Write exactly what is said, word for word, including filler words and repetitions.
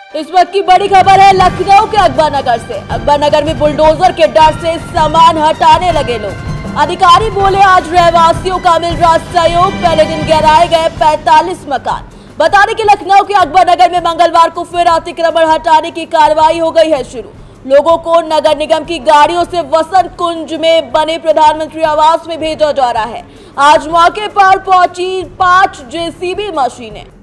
इस वक्त की बड़ी खबर है लखनऊ के अकबर नगर से। अकबर नगर में बुलडोजर के डर से सामान हटाने लगे लोग। अधिकारी बोले आज रहवासियों का मिल रहा सहयोग, पहले दिन गिराए गए पैंतालीस मकान। बता दें कि लखनऊ के अकबर नगर में मंगलवार को फिर अतिक्रमण हटाने की कार्रवाई हो गई है शुरू। लोगों को नगर निगम की गाड़ियों से वसंत कुंज में बने प्रधानमंत्री आवास में भेजा जा रहा है। आज मौके पर पहुंची पांच जेसीबी मशीनें।